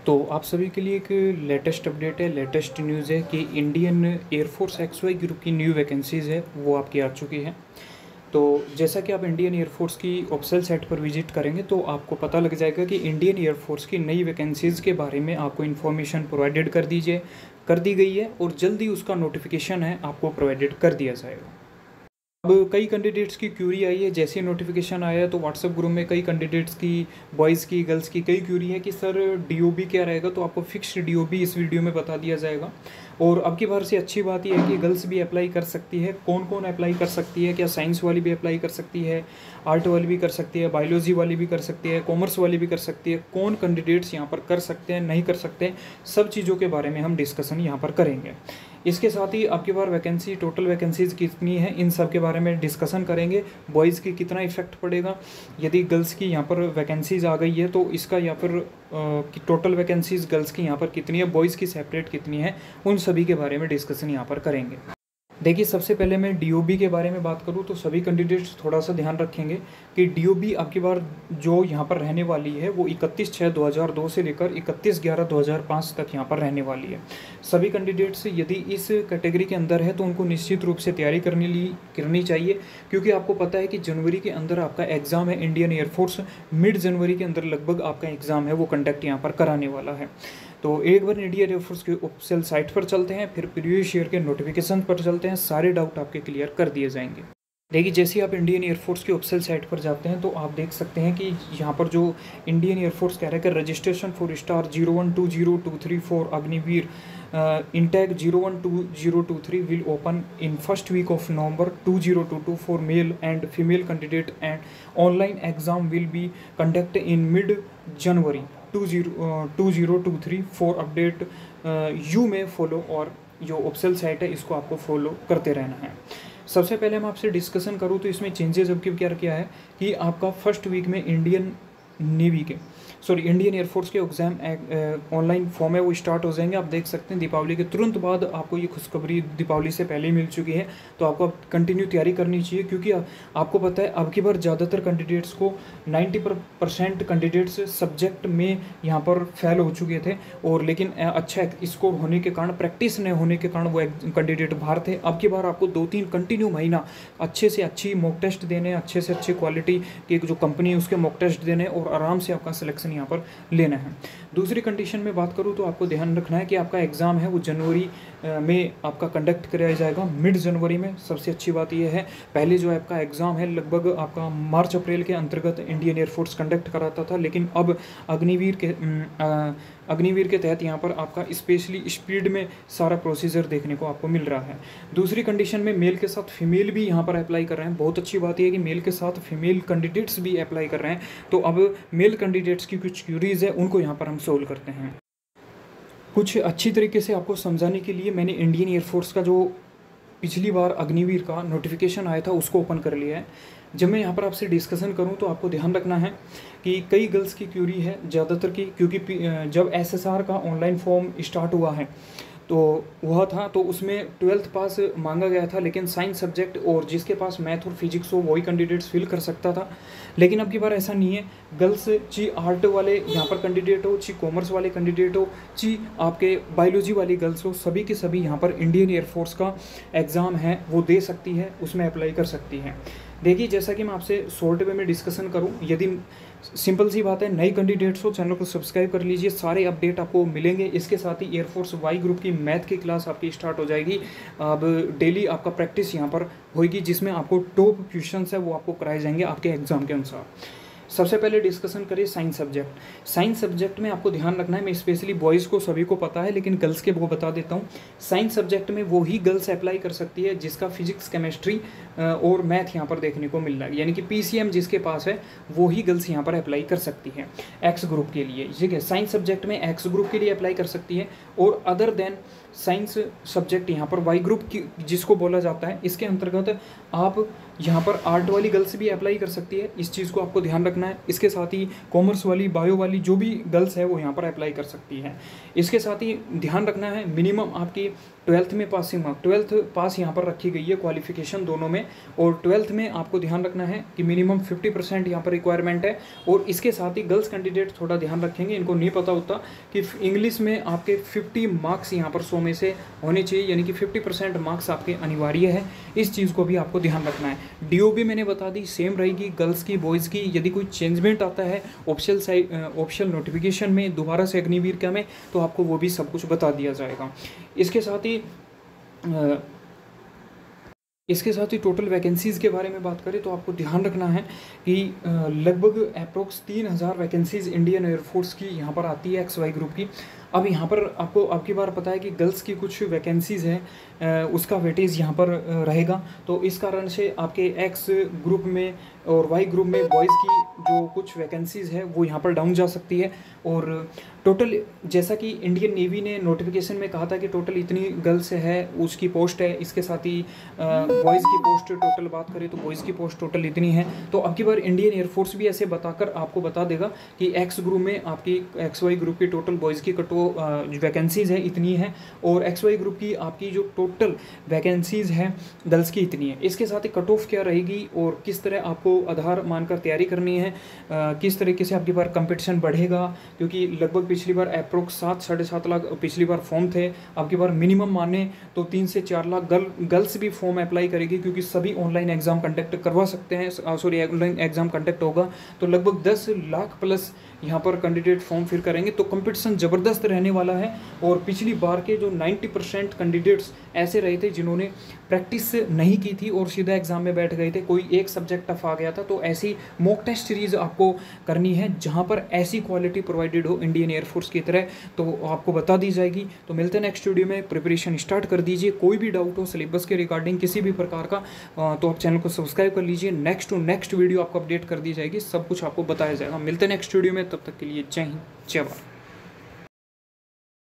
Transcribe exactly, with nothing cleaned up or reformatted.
तो आप सभी के लिए एक लेटेस्ट अपडेट है, लेटेस्ट न्यूज़ है कि Indian Air Force X Y group की न्यू वैकेंसीज़ है वो आपकी आ चुकी हैं। तो जैसा कि आप इंडियन एयरफोर्स की ऑफिशियल साइट पर विजिट करेंगे तो आपको पता लग जाएगा कि इंडियन एयरफोर्स की नई वैकेंसीज़ के बारे में आपको इन्फॉर्मेशन प्रोवाइडेड कर दीजिए कर दी गई है और जल्दी उसका नोटिफिकेशन है आपको प्रोवाइडेड कर दिया जाएगा। अब कई कैंडिडेट्स की क्यूरी आई है, जैसे नोटिफिकेशन आया है तो व्हाट्सएप ग्रुप में कई कैंडिडेट्स की, बॉयज़ की, गर्ल्स की कई क्यूरी है कि सर डीओबी क्या रहेगा। तो आपको फिक्स्ड डीओबी इस वीडियो में बता दिया जाएगा। और अब की बार से अच्छी बात यह है कि गर्ल्स भी अप्लाई कर सकती है। कौन कौन अप्लाई कर सकती है? क्या साइंस वाली भी अप्लाई कर सकती है, आर्ट वाली भी कर सकती है, बायोलॉजी वाली भी कर सकती है, कॉमर्स वाली भी कर सकती है? कौन कैंडिडेट्स यहाँ पर कर सकते हैं, नहीं कर सकते, सब चीज़ों के बारे में हम डिस्कशन यहाँ पर करेंगे। इसके साथ ही आपकी बार वैकेंसी, टोटल वैकेंसीज कितनी है, इन सब के बारे में डिस्कशन करेंगे। बॉयज़ की कितना इफेक्ट पड़ेगा, यदि गर्ल्स की यहाँ पर वैकेंसीज आ गई है तो इसका, या फिर कि टोटल वैकेंसीज गर्ल्स की यहाँ पर कितनी है, बॉयज़ की सेपरेट कितनी है, उन सभी के बारे में डिस्कशन यहाँ पर करेंगे। देखिए, सबसे पहले मैं डीओबी के बारे में बात करूं तो सभी कैंडिडेट्स थोड़ा सा ध्यान रखेंगे कि डीओबी आपकी बार जो यहाँ पर रहने वाली है वो इकतीस छः दो हज़ार दो से लेकर इकतीस ग्यारह दो हज़ार पाँच तक यहाँ पर रहने वाली है। सभी कैंडिडेट्स यदि इस कैटेगरी के अंदर है तो उनको निश्चित रूप से तैयारी करने ली करनी चाहिए, क्योंकि आपको पता है कि जनवरी के अंदर आपका एग्ज़ाम है। इंडियन एयरफोर्स मिड जनवरी के अंदर लगभग आपका एग्ज़ाम है वो कंडक्ट यहाँ पर कराने वाला है। तो एक बार इंडियन एयरफोर्स के ऑफिशियल साइट पर चलते हैं, फिर प्रीवियस ईयर के नोटिफिकेशन पर चलते हैं, सारे डाउट आपके क्लियर कर दिए जाएंगे। देखिए, जैसे आप इंडियन एयरफोर्स की ऑफिशियल साइट पर जाते हैं तो आप देख सकते हैं कि यहाँ पर जो इंडियन एयरफोर्स कह रहा है कि registration for star zero one two zero to three four Agniveer intake zero one two zero to three will open in first week of November two zero two two for male and female candidate and online exam will be conduct in mid January two zero two zero to थ्री। For update you may follow, और जो official site है इसको आपको follow करते रहना है। सबसे पहले मैं आपसे डिस्कशन करूँ तो इसमें चेंजेस अब क्या क्या है कि आपका फर्स्ट वीक में इंडियन नेवी के सॉरी इंडियन एयरफोर्स के एग्ज़ाम ऑनलाइन फॉर्म है वो स्टार्ट हो जाएंगे। आप देख सकते हैं दीपावली के तुरंत बाद आपको ये खुशखबरी दीपावली से पहले ही मिल चुकी है, तो आपको कंटिन्यू तैयारी करनी चाहिए, क्योंकि आपको पता है अब की बार ज़्यादातर कैंडिडेट्स को नब्बे परसेंट कैंडिडेट्स सब्जेक्ट में यहाँ पर फेल हो चुके थे, और लेकिन अच्छा स्कोर होने के कारण, प्रैक्टिस नहीं होने के कारण वो कैंडिडेट बाहर थे। अब की बार आपको दो तीन कंटिन्यू महीना अच्छे से अच्छी मॉक टेस्ट देने, अच्छे से अच्छे क्वालिटी की जो कंपनी है उसके मॉक टेस्ट देने, और आराम से आपका सिलेक्शन यहाँ पर लेना है। दूसरी कंडीशन में बात करूँ तो आपको ध्यान रखना है कि आपका एग्ज़ाम है वो जनवरी में आपका कंडक्ट कराया जाएगा, मिड जनवरी में। सबसे अच्छी बात यह है, पहले जो आपका एग्ज़ाम है लगभग आपका मार्च अप्रैल के अंतर्गत इंडियन एयरफोर्स कंडक्ट कराता था, लेकिन अब अग्निवीर के अग्निवीर के तहत यहाँ पर आपका स्पेशली स्पीड में सारा प्रोसीजर देखने को आपको मिल रहा है। दूसरी कंडीशन में मेल के साथ फीमेल भी यहाँ पर अप्लाई कर रहे हैं। बहुत अच्छी बात यह है कि मेल के साथ फीमेल कैंडिडेट्स भी अप्लाई कर रहे हैं। तो अब मेल कैंडिडेट्स की कुछ क्यूरीज है उनको यहाँ पर हम सोल्व करते हैं। कुछ अच्छी तरीके से आपको समझाने के लिए मैंने इंडियन एयरफोर्स का जो पिछली बार अग्निवीर का नोटिफिकेशन आया था उसको ओपन कर लिया है। जब मैं यहाँ पर आपसे डिस्कशन करूँ तो आपको ध्यान रखना है कि कई गर्ल्स की क्यूरी है ज़्यादातर की, क्योंकि जब एसएसआर का ऑनलाइन फॉर्म स्टार्ट हुआ है तो वह था तो उसमें ट्वेल्थ पास मांगा गया था, लेकिन साइंस सब्जेक्ट और जिसके पास मैथ और फिजिक्स हो वही कैंडिडेट्स फिल कर सकता था। लेकिन अब की बार ऐसा नहीं है, गर्ल्स ची आर्ट वाले यहाँ पर कैंडिडेट हो, ची कॉमर्स वाले कैंडिडेट हो, ची आपके बायोलॉजी वाली गर्ल्स हो, सभी के सभी यहाँ पर इंडियन एयरफोर्स का एग्ज़ाम है वो दे सकती है, उसमें अप्लाई कर सकती हैं। देखिए, जैसा कि मैं आपसे शॉर्ट वे में डिस्कशन करूं, यदि सिंपल सी बात है, नई कैंडिडेट्स हो चैनल को सब्सक्राइब कर लीजिए, सारे अपडेट आपको मिलेंगे। इसके साथ ही एयरफोर्स वाई ग्रुप की मैथ की क्लास आपकी स्टार्ट हो जाएगी। अब डेली आपका प्रैक्टिस यहाँ पर होगी, जिसमें आपको टॉप क्वेश्चंस है वो आपको कराए जाएंगे आपके एग्जाम के अनुसार। सबसे पहले डिस्कशन करें साइंस सब्जेक्ट। साइंस सब्जेक्ट में आपको ध्यान रखना है, मैं स्पेशली बॉयज़ को सभी को पता है लेकिन गर्ल्स के वो बता देता हूँ। साइंस सब्जेक्ट में वो ही गर्ल्स अप्लाई कर सकती है जिसका फिजिक्स, केमिस्ट्री और मैथ यहाँ पर देखने को मिल रहा है, यानी कि पीसीएम जिसके पास है वो ही गर्ल्स यहाँ पर अप्लाई कर सकती है एक्स ग्रुप के लिए। ठीक है, साइंस सब्जेक्ट में एक्स ग्रुप के लिए अप्लाई कर सकती है, और अदर देन साइंस सब्जेक्ट यहाँ पर वाई ग्रुप की जिसको बोला जाता है, इसके अंतर्गत आप यहाँ पर आर्ट वाली गर्ल्स भी अप्लाई कर सकती है, इस चीज़ को आपको ध्यान रखना है। इसके साथ ही कॉमर्स वाली, बायो वाली जो भी गर्ल्स है वो यहाँ पर अप्लाई कर सकती है। इसके साथ ही ध्यान रखना है मिनिमम आपकी ट्वेल्थ में पासिंग मार्क, ट्वेल्थ पास यहाँ पर रखी गई है क्वालिफिकेशन दोनों में, और ट्वेल्थ में आपको ध्यान रखना है कि मिनिमम फिफ्टी परसेंट यहाँ पर रिक्वायरमेंट है। और इसके साथ ही गर्ल्स कैंडिडेट थोड़ा ध्यान रखेंगे, इनको नहीं पता होता कि इंग्लिश में आपके फिफ्टी मार्क्स यहाँ पर सौ में से होने चाहिए, यानी कि फिफ्टी परसेंट मार्क्स आपके अनिवार्य है। इस चीज़ को भी आपको ध्यान रखना है। डी ओ भी मैंने बता दी सेम रहेगी गर्ल्स की बॉयज़ की। यदि कोई चेंजमेंट आता है ऑप्शनल साइड ऑप्शनल नोटिफिकेशन में दोबारा से अग्निवीर का में, तो आपको वो भी सब कुछ बता दिया जाएगा। इसके साथ ही इसके साथ ही टोटल वैकेंसीज़ के बारे में बात करें तो आपको ध्यान रखना है कि लगभग अप्रोक्स तीन हज़ार वैकेंसीज़ इंडियन एयरफोर्स की यहाँ पर आती है एक्स वाई ग्रुप की। अब यहाँ पर आपको अब की बार पता है कि गर्ल्स की कुछ वैकेंसीज़ हैं, उसका वेटेज यहाँ पर रहेगा, तो इस कारण से आपके एक्स ग्रुप में और वाई ग्रुप में बॉयज़ की जो कुछ वैकेंसीज़ है वो यहाँ पर डाउन जा सकती है। और टोटल जैसा कि इंडियन नेवी ने नोटिफिकेशन में कहा था कि टोटल इतनी गर्ल्स है उसकी पोस्ट है, इसके साथ ही बॉयज़ की पोस्ट टोटल बात करें तो बॉयज़ की पोस्ट टोटल इतनी है। तो अब की बार इंडियन एयरफोर्स भी ऐसे बताकर आपको बता देगा कि एक्स ग्रुप में आपकी एक्स वाई ग्रुप की टोटल बॉयज़ की कटो वैकेंसीज़ है इतनी है, और एक्स वाई ग्रुप की आपकी जो टोटल वैकेंसीज़ हैं गर्ल्स की इतनी है। इसके साथ ही कट ऑफ क्या रहेगी और किस तरह आपको आधार मानकर तैयारी करनी है, आ, किस तरीके से आपकी बार कंपटीशन बढ़ेगा, क्योंकि लगभग पिछली बार अप्रोक्स सात साढ़े सात लाख पिछली बार फॉर्म थे, आपकी बार मिनिमम माने तो तीन से चार लाख गर्ल गर्ल्स भी फॉर्म अप्लाई करेगी, क्योंकि सभी ऑनलाइन एग्ज़ाम कंडक्ट करवा सकते हैं, सॉरी ऑनलाइन एग्ज़ाम कंडक्ट होगा, तो लगभग दस लाख प्लस यहाँ पर कैंडिडेट फॉर्म फिल करेंगे। तो कंपटीशन ज़बरदस्त रहने वाला है। और पिछली बार के जो नब्बे परसेंट कैंडिडेट्स ऐसे रहे थे जिन्होंने प्रैक्टिस नहीं की थी और सीधा एग्जाम में बैठ गए थे, कोई एक सब्जेक्ट टफ आ गया था, तो ऐसी मॉक टेस्ट सीरीज़ आपको करनी है जहाँ पर ऐसी क्वालिटी प्रोवाइडेड हो इंडियन एयरफोर्स की तरह, तो आपको बता दी जाएगी। तो मिलते हैं नेक्स्ट वीडियो में, प्रिपरेशन स्टार्ट कर दीजिए। कोई भी डाउट हो सिलेबस के रिगार्डिंग किसी भी प्रकार का तो आप चैनल को सब्सक्राइब कर लीजिए। नेक्स्ट टू नेक्स्ट वीडियो आपको अपडेट कर दी जाएगी, सब कुछ आपको बताया जाएगा। मिलते हैं नेक्स्ट वीडियो में, तब तक के लिए जय हिंद जय भारत।